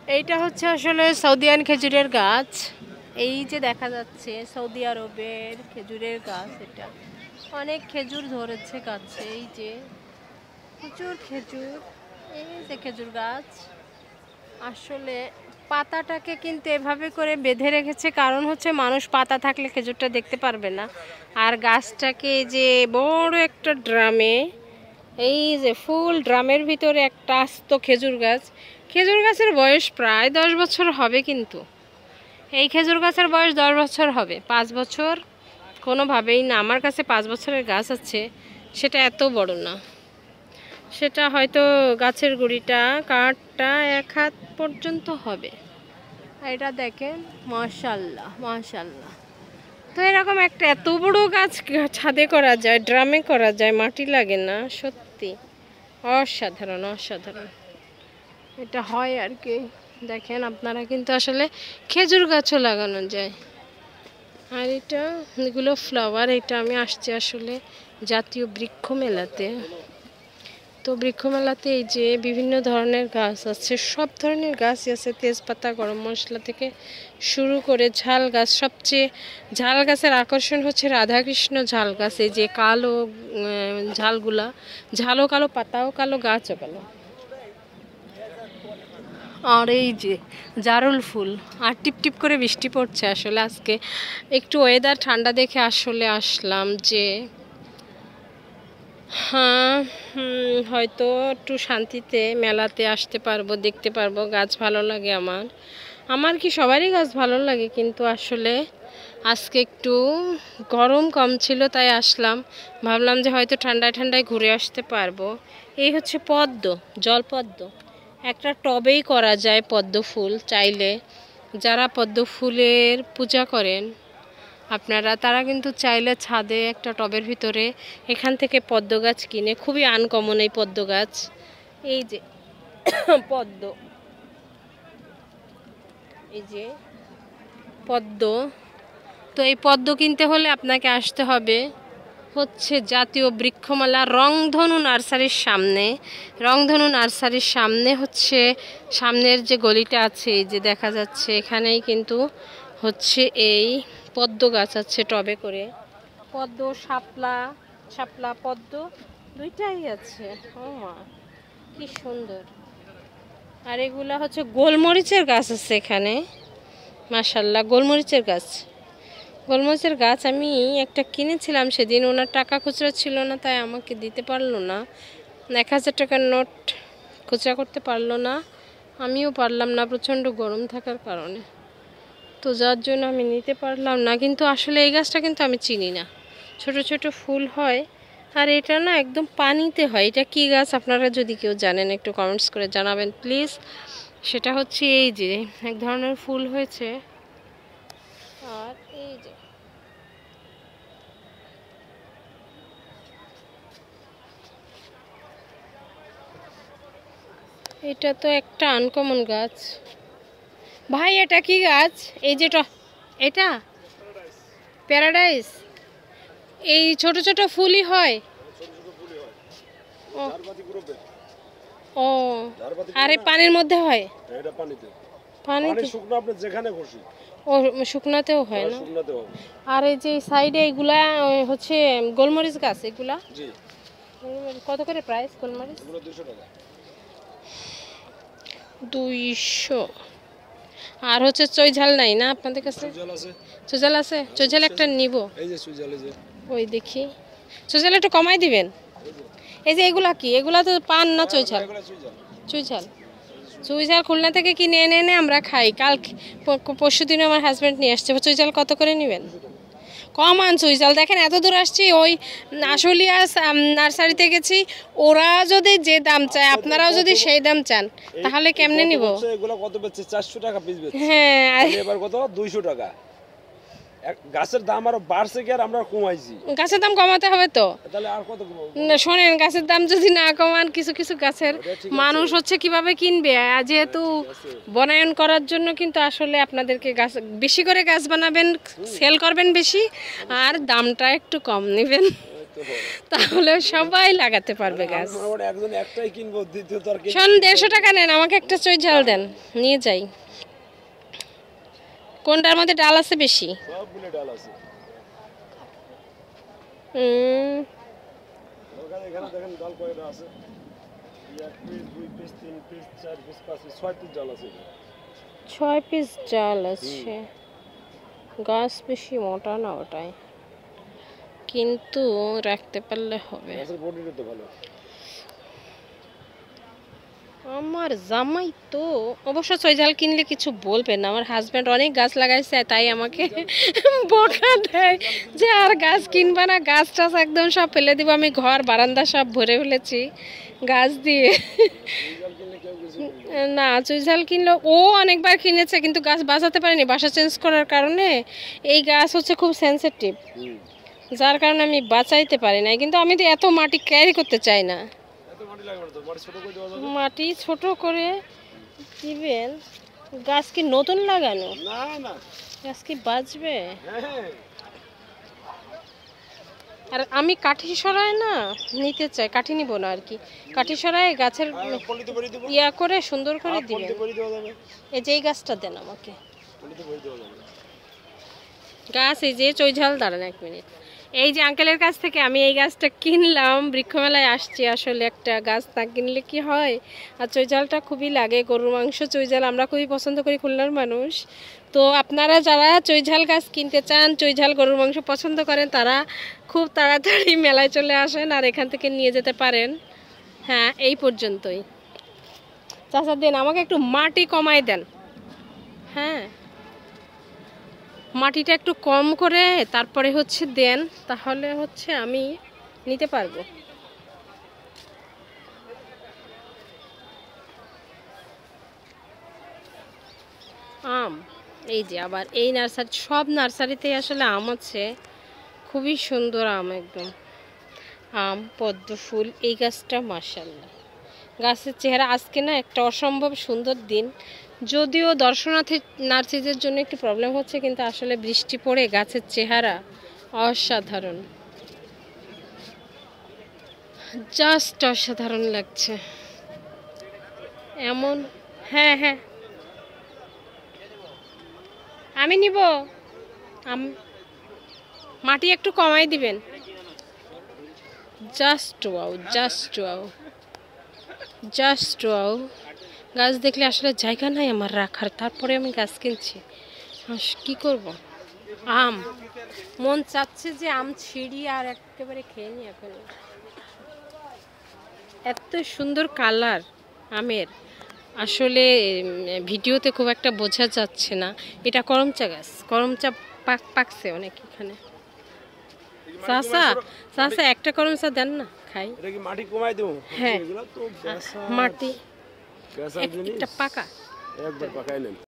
এইটা হচ্ছে আসলে সৌদিয়ান খেজুরের গাছ। এই যে দেখা যাচ্ছে সৌদি আরবের খেজুরের গাছ, এটা অনেক খেজুর ধরেছে গাছে, এই যে প্রচুর খেজুর। এই যে খেজুর গাছ, আসলে পাতাটাকে কিন্তু এভাবে করে বেঁধে রেখেছে, কারণ হচ্ছে মানুষ পাতা থাকলে খেজুরটা দেখতে পারবে না। আর গাছটাকে যে বড় একটা ড্রামে, এই যে ফুল ড্রামের ভিতরে একটা আস্ত খেজুর গাছ। খেজুর গাছের বয়স প্রায় 10 বছর হবে, কিন্তু এই খেজুর গাছের বয়স 10 বছর হবে, 5 বছর কোনোভাবেই না। আমার কাছে 5 বছরের গাছ আছে, সেটা এত বড় না, সেটা হয়তো গাছের গুঁড়িটা কাঠটা 1 হাত পর্যন্ত হবে। এটা দেখেন, মাশাআল্লাহ মাশাআল্লাহ। তো এরকম একটা এত বড় গাছ ছাদে করা যায়, ড্রামে করা যায়, মাটি লাগে না, সত্যি অসাধারণ অসাধারণ। এটা হয় আর কি। দেখেন আপনারা কিন্তু আসলে খেজুর গাছও লাগানো যায়। আর এগুলো ফ্লাওয়ার। এটা আমি আসছি আসলে জাতীয় বৃক্ষ মেলাতে। তো বৃক্ষ মেলাতে এই যে বিভিন্ন ধরনের গাছ আছে, সব ধরনের গাছই আছে, তেজপাতা গরম মশলা থেকে শুরু করে ঝাল গাছ। সবচেয়ে ঝাল গাছের আকর্ষণ হচ্ছে রাধাকৃষ্ণ ঝাল গাছ। এই যে কালো ঝালগুলা, ঝালও কালো, পাতাও কালো, গাছও কালো। আর এই যে জারুল ফুল। আর টিপ টিপ করে বৃষ্টি পড়ছে। আসলে আজকে একটু ওয়েদার ঠান্ডা দেখে আসলে আসলাম যে হ্যাঁ, হয়তো একটু শান্তিতে মেলাতে আসতে পারবো, দেখতে পারবো। গাছ ভালো লাগে আমার, আমার কি সবারই গাছ ভালো লাগে, কিন্তু আসলে আজকে একটু গরম কম ছিল তাই আসলাম। ভাবলাম যে হয়তো ঠান্ডায় ঠান্ডায় ঘুরে আসতে পারবো। এই হচ্ছে পদ্ম, জলপদ্ম। একটা টবেই করা যায় পদ্ম ফুল চাইলে। যারা পদ্ম ফুলের পূজা করেন আপনারা, তারা কিন্তু চাইলে ছাদে একটা টবের ভিতরে এখান থেকে পদ্ম গাছ কিনে, খুবই আনকমন এই পদ্ম গাছ। এই যে পদ্ম, এই যে পদ্ম। তো এই পদ্ম কিনতে হলে আপনাকে আসতে হবে হচ্ছে জাতীয় বৃক্ষমেলা রংধনু নার্সারির সামনে। রংধনু নার্সারির সামনে হচ্ছে সামনের যে গলিটা আছে, এই যে দেখা যাচ্ছে, এখানেই কিন্তু হচ্ছে এই পদ্ম গাছ আছে টবে করে। পদ্ম, শাপলা, শাপলা পদ্ম দুইটাই আছে। ও মা, কি সুন্দর। আর এগুলা হচ্ছে গোলমরিচের গাছ আছে এখানে, মাশাআল্লাহ। গোলমরিচের গাছ, গোলমরিচের গাছ আমি একটা কিনেছিলাম সেদিন, ওনার টাকা খুচরা ছিল না তাই আমাকে দিতে পারলো না। 1000 টাকার নোট খুচরা করতে পারলো না, আমিও পারলাম না প্রচণ্ড গরম থাকার কারণে। তো যার জন্য আমি নিতে পারলাম না। কিন্তু আসলে এই গাছটা কিন্তু আমি চিনি না, ছোট ছোট ফুল হয়। আর এটা না একদম পানিতে হয়। এটা কি গাছ আপনারা যদি কেউ জানেন একটু কমেন্টস করে জানাবেন প্লিজ। সেটা হচ্ছে এই যে এক ধরনের ফুল হয়েছে। আর এই যে এটা তো একটা আনকমন গাছ ভাই। এটা কি গাছ? এই যে এটা প্যারাডাইস। এই ছোট ছোট ফুলই হয়। ও ও, আর এই পানির মধ্যে হয়? এটা পানিতে, পানিতে শুকনো, আপনি যেখানে খুশি। ও, শুকনাতেও হয় না? আর এই যে সাইডে এগুলা হচ্ছে গোলমরিচ গাছ। এগুলা জি, কত করে প্রাইস গোলমরিচ? এগুলো 200 টাকা। 200। আর হচ্ছে চৈঝাল নাই না আপনাদের কাছে? সুজল আছে, চৈঝাল আছে? চৈঝাল একটা নিব। এই যে সুজল, এই যে ওই দেখি, চৈঝাল একটু কমাই দিবেন। এই যে এগুলা কি? এগুলা তো পান না চৈঝাল? এগুলো সুজল। চুইঝাল, চুইঝাল খুলনা থেকে কিনে এনে এনে আমরা খাই। কাল পরশু দিনে আমার হাজব্যান্ড নিয়ে আসছে। চুইঝাল কত করে নেবেন? কম আন চুইঝাল। দেখেন এত দূর আসছি, ওই আশুলিয়া নার্সারিতে গেছি, ওরা যদি যে দাম চায় আপনারাও যদি সেই দাম চান তাহলে কেমনে নিব? এগুলো কত বেচছে? 400 টাকা পিস বেচছে। হ্যাঁ, এবার কত? 200 টাকা। গাছের দাম আরো বাড়ছে কি আর আমরা কমাইছি? গাছের দাম কমাতে হবে তো। তাহলে আর কত কমাবো? না শোনেন, গাছের দাম যদি না কমান, কিছু কিছু গাছের মানুষ হচ্ছে কিভাবে কিনবে? যেহেতু বনায়ন করার জন্য কিন্তু আসলে আপনাদেরকে গাছ বেশি করে গাছ বানাবেন, সেল করবেন বেশি, আর দামটা একটু কম নেবেন। তাহলে সবাই লাগাতে পারবে গাছ। আমরা একজন একটাই কিনবো, দ্বিতীয় তো আর শোন, 150 টাকা নেন, আমাকে একটা চই ঝাল দেন, নিয়ে যাই। কোনটার মধ্যে ডাল আছে বেশি? সবগুলো ডাল আছে। এখানে দেখেন ডাল কয়টা আছে, 1 piece 2 piece 3 piece 4 piece 5 piece 6 piece ডাল আছে। 6 পিস ডাল আছে। গাছ বেশি মোটা না ওটাই, কিন্তু রাখতে পারলে হবে। গাছের বডিটা তো ভালো। আমার জামাই তো অবশ্য চৈঝাল কিনলে কিছু বলবে না, আমার হাজব্যান্ড অনেক গাছ লাগাইছে, তাই আমাকে বকা দেয় যে আর গাছ কিনবা না, গাছ টাছ একদম সব ফেলে দিব। আমি ঘর বারান্দা সব ভরে ফেলেছি গাছ দিয়ে। না, চুইঝাল কিনলো, ও অনেকবার কিনেছে কিন্তু গাছ বাঁচাতে পারেনি, বাসা চেঞ্জ করার কারণে। এই গাছ হচ্ছে খুব সেনসিটিভ, যার কারণে আমি বাঁচাইতে পারি না। কিন্তু আমি তো এত মাটি ক্যারি করতে চাই না। মাটি ছোট করে দিবেন। গাছ কি নতুন লাগানো? না না, গাছ কি বাঁচবে? আর আমি কাঠি সরাই না নিতে চাই, কাঠি নিব না আর কি, কাঠি সরাই গাছের ইয়া করে সুন্দর করে দিবেন। এই যে এই গাছটা দেন আমাকে গাছ, এই যে চৈঝাল, দাঁড়ান 1 মিনিট। এই যে আঙ্কেলের কাছ থেকে আমি এই গাছটা কিনলাম, বৃক্ষমেলায় আসছি। আসলে একটা গাছ না কিনলে কি হয়, আর চৈঝালটা খুবই লাগে, গরুর মাংস চৈঝাল আমরা খুবই পছন্দ করি খুলনার মানুষ। তো আপনারা যারা চৈঝাল গাছ কিনতে চান, চৈঝাল গরুর মাংস পছন্দ করেন, তারা খুব তাড়াতাড়ি মেলায় চলে আসেন আর এখান থেকে নিয়ে যেতে পারেন। হ্যাঁ, এই পর্যন্তই। চাচা দেন আমাকে একটু মাটি কমাই দেন। হ্যাঁ, মাটিটা একটু কম করে তারপরে হচ্ছে দেন, তাহলে হচ্ছে আমি নিতে পারবো। আম, এই যে আবার এই নার্সারি, সব নার্সারিতে আসলে আম আছে, খুবই সুন্দর আম একদম। আম, পদ্ম ফুল, এই গাছটা মাশাআল্লাহ, গাছের চেহারা। আজকে না একটা অসম্ভব সুন্দর দিন, যদিও দর্শনার্থী নার্সিদের জন্য একটু প্রবলেম হচ্ছে, কিন্তু আসলে বৃষ্টি পড়ে গাছের চেহারা অসাধারণ, জাস্ট অসাধারণ লাগছে এমন। হ্যাঁ হ্যাঁ, আমি নিব। মাটি একটু কমাই দিবেন। Just wow, just wow, just wow. গাছ দেখলে আসলে জায়গা নাই আমার রাখার, তারপরে আমি গাছ কিনছি। কি করব? আম, মন চাচ্ছে যে আম ছিঁড়ি আর একেবারে খেয়ে নি। এখন এত সুন্দর কালার আমের, আসলে ভিডিওতে খুব একটা বোঝা যাচ্ছে না। এটা করমচা গাছ, করমচা পাকছে অনেক এখানে। চাচা, চাচা একটা করমচা দেন না খাই। এটা কি মাটি কমাই দেব? হ্যাঁ, এগুলা তো মাটি গাছ একটা পাকা, একবার পাকাই নেন।